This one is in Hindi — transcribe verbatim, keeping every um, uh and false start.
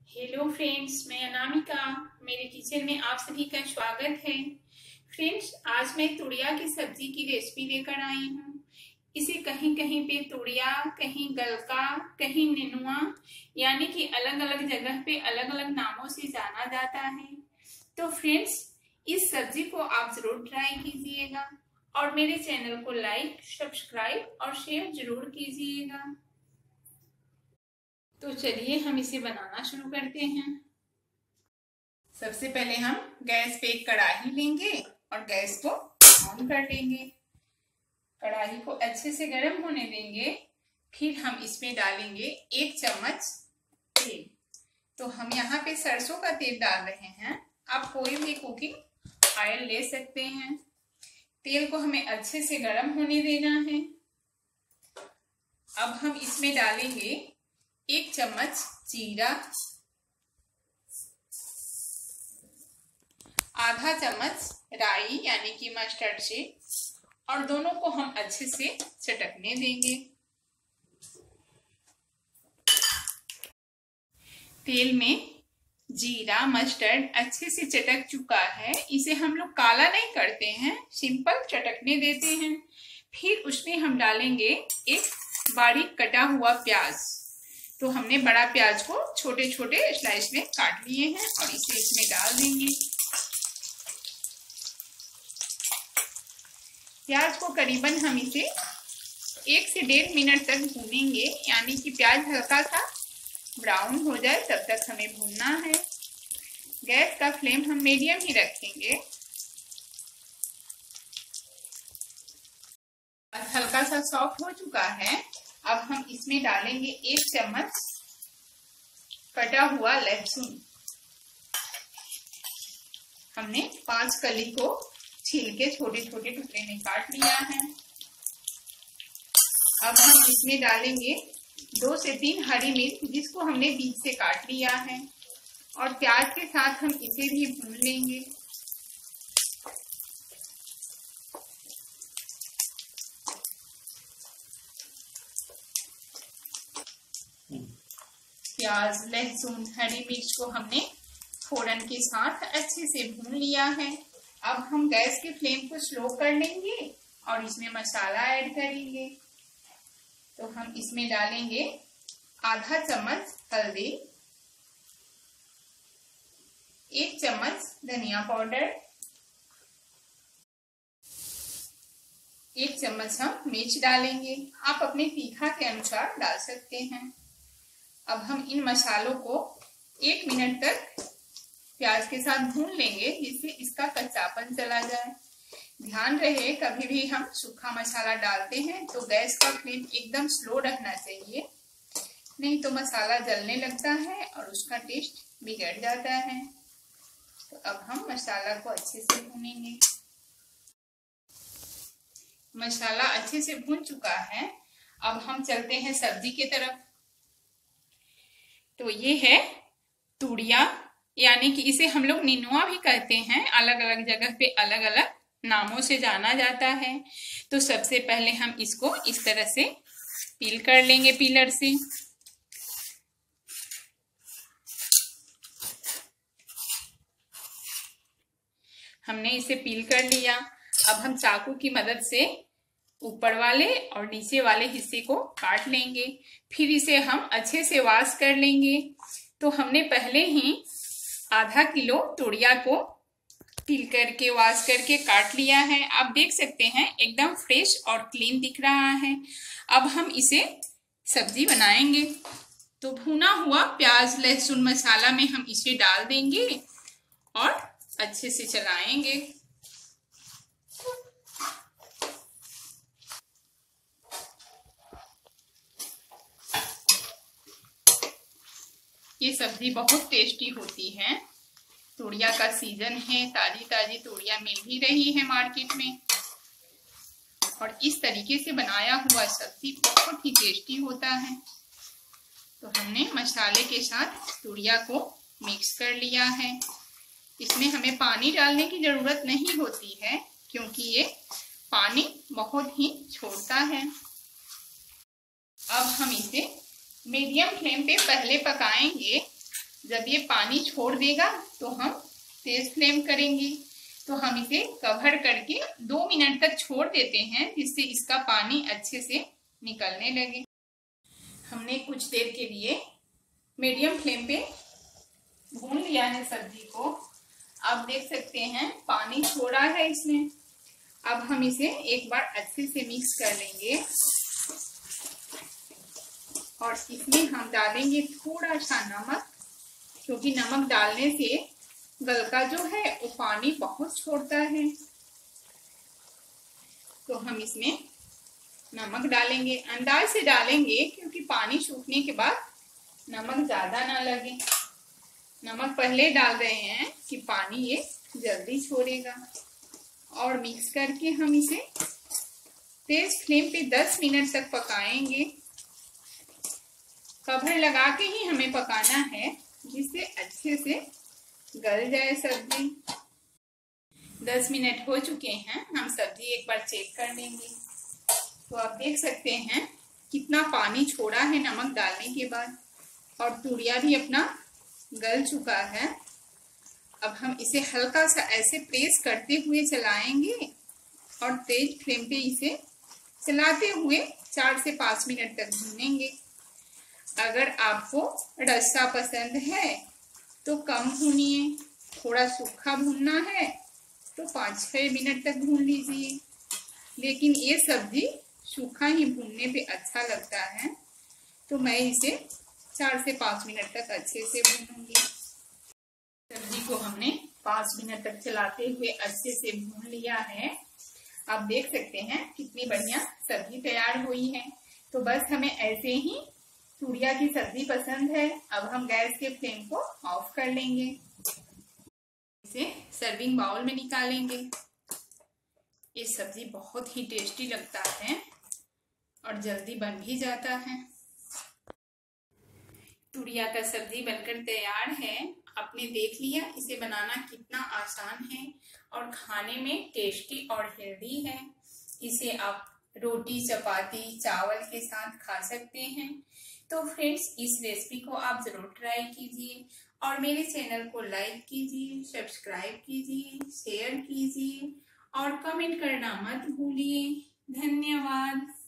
हेलो फ्रेंड्स, मैं अनामिका। मेरे किचन में आप सभी का स्वागत है। फ्रेंड्स, आज मैं तुड़िया की सब्जी की रेसिपी लेकर आई हूँ। इसे कहीं कहीं पे तुड़िया, कहीं गलका, कहीं नेनुआ, यानी कि अलग अलग जगह पे अलग अलग नामों से जाना जाता है। तो फ्रेंड्स, इस सब्जी को आप जरूर ट्राई कीजिएगा और मेरे चैनल को लाइक, सब्सक्राइब और शेयर जरूर कीजिएगा। तो चलिए हम इसे बनाना शुरू करते हैं। सबसे पहले हम गैस पे एक कढ़ाई लेंगे और गैस को ऑन कर देंगे। कढ़ाई को अच्छे से गर्म होने देंगे। फिर हम इसमें डालेंगे एक चम्मच तेल। तो हम यहाँ पे सरसों का तेल डाल रहे हैं। आप कोई भी कुकिंग ऑयल ले सकते हैं। तेल को हमें अच्छे से गर्म होने देना है। अब हम इसमें डालेंगे एक चम्मच जीरा, आधा चम्मच राई यानी कि मस्टर्ड सीड, और दोनों को हम अच्छे से चटकने देंगे। तेल में जीरा मस्टर्ड अच्छे से चटक चुका है। इसे हम लोग काला नहीं करते हैं, सिंपल चटकने देते हैं। फिर उसमें हम डालेंगे एक बारीक कटा हुआ प्याज। तो हमने बड़ा प्याज को छोटे छोटे स्लाइस में काट लिए हैं और इसे इसमें डाल देंगे। प्याज को करीबन हम इसे एक से डेढ़ मिनट तक भूनेंगे, यानी कि प्याज हल्का सा ब्राउन हो जाए तब तक हमें भूनना है। गैस का फ्लेम हम मीडियम ही रखेंगे। हल्का सा सॉफ्ट हो चुका है। अब हम इसमें डालेंगे एक चम्मच कटा हुआ लहसुन। हमने पांच कली को छील के छोटे छोटे टुकड़े में काट लिया है। अब हम इसमें डालेंगे दो से तीन हरी मिर्च, जिसको हमने बीच से काट लिया है, और प्याज के साथ हम इसे भी भून लेंगे। प्याज, लहसुन, हरी मिर्च को हमने फोरन के साथ अच्छे से भून लिया है। अब हम गैस की फ्लेम को स्लो कर लेंगे और इसमें मसाला ऐड करेंगे। तो हम इसमें डालेंगे आधा चम्मच हल्दी, एक चम्मच धनिया पाउडर, एक चम्मच हम मिर्च डालेंगे। आप अपने तीखा के अनुसार डाल सकते हैं। अब हम इन मसालों को एक मिनट तक प्याज के साथ भून लेंगे, जिससे इसका कच्चापन चला जाए। ध्यान रहे, कभी भी हम सूखा मसाला डालते हैं तो गैस का फ्लेम एकदम स्लो रखना चाहिए, नहीं तो मसाला जलने लगता है और उसका टेस्ट बिगड़ जाता है। तो अब हम मसाला को अच्छे से भूनेंगे। मसाला अच्छे से भून चुका है। अब हम चलते हैं सब्जी की तरफ। तो ये है तुड़िया, यानी कि इसे हम लोग नेनुआ भी कहते हैं। अलग अलग जगह पे अलग अलग नामों से जाना जाता है। तो सबसे पहले हम इसको इस तरह से पील कर लेंगे पीलर से। हमने इसे पील कर लिया। अब हम चाकू की मदद से ऊपर वाले और नीचे वाले हिस्से को काट लेंगे। फिर इसे हम अच्छे से वॉश कर लेंगे। तो हमने पहले ही आधा किलो तुड़िया को पील करके वॉश करके काट लिया है। आप देख सकते हैं एकदम फ्रेश और क्लीन दिख रहा है। अब हम इसे सब्जी बनाएंगे। तो भुना हुआ प्याज, लहसुन, मसाला में हम इसे डाल देंगे और अच्छे से चलाएंगे। ये सब्जी बहुत टेस्टी होती है। तुड़िया का सीजन है, ताजी ताजी तुड़िया मिल भी रही है मार्केट में, और इस तरीके से बनाया हुआ सब्जी बहुत ही टेस्टी होता है। तो हमने मसाले के साथ तुड़िया को मिक्स कर लिया है। इसमें हमें पानी डालने की जरूरत नहीं होती है, क्योंकि ये पानी बहुत ही छोड़ता है। अब हम इसे मीडियम फ्लेम पे पहले पकाएंगे जब ये पानी छोड़ देगा तो हम तेज फ्लेम करेंगे। तो हम इसे कवर करके दो मिनट तक छोड़ देते हैं, जिससे इसका पानी अच्छे से निकलने लगे। हमने कुछ देर के लिए मीडियम फ्लेम पे भून लिया है सब्जी को। आप देख सकते हैं पानी छोड़ा है इसमें। अब हम इसे एक बार अच्छे से मिक्स कर लेंगे और इसमें हम डालेंगे थोड़ा सा नमक, क्योंकि नमक डालने से गलका जो है वो पानी बहुत छोड़ता है। तो हम इसमें नमक डालेंगे, अंदाज से डालेंगे, क्योंकि पानी सूखने के बाद नमक ज्यादा ना लगे। नमक पहले डाल रहे हैं कि पानी ये जल्दी छोड़ेगा। और मिक्स करके हम इसे तेज फ्लेम पे दस मिनट तक पकाएंगे। कवर लगा के ही हमें पकाना है, जिससे अच्छे से गल जाए सब्जी। दस मिनट हो चुके हैं, हम सब्जी एक बार चेक कर लेंगे। तो आप देख सकते हैं कितना पानी छोड़ा है नमक डालने के बाद, और तुरिया भी अपना गल चुका है। अब हम इसे हल्का सा ऐसे प्रेस करते हुए चलाएंगे और तेज फ्लेम पे इसे चलाते हुए चार से पाँच मिनट तक भूनेंगे। अगर आपको रस्सा पसंद है तो कम भूनिए, थोड़ा सूखा भूनना है तो पाँच छः मिनट तक भून लीजिए। लेकिन ये सब्जी सूखा ही भूनने पे अच्छा लगता है, तो मैं इसे चार से पाँच मिनट तक अच्छे से भूनूंगी। सब्जी को हमने पाँच मिनट तक चलाते हुए अच्छे से भून लिया है। आप देख सकते हैं कितनी बढ़िया सब्जी तैयार हुई है। तो बस हमें ऐसे ही तुरिया की सब्जी पसंद है। अब हम गैस के फ्लेम को ऑफ कर लेंगे, इसे सर्विंग बाउल में निकालेंगे। ये सब्जी बहुत ही टेस्टी लगता है और जल्दी बन भी जाता है। तुरिया का सब्जी बनकर तैयार है। आपने देख लिया इसे बनाना कितना आसान है और खाने में टेस्टी और हेल्दी है। इसे आप रोटी, चपाती, चावल के साथ खा सकते हैं। तो फ्रेंड्स, इस रेसिपी को आप जरूर ट्राई कीजिए और मेरे चैनल को लाइक कीजिए, सब्सक्राइब कीजिए, शेयर कीजिए और कमेंट करना मत भूलिए। धन्यवाद।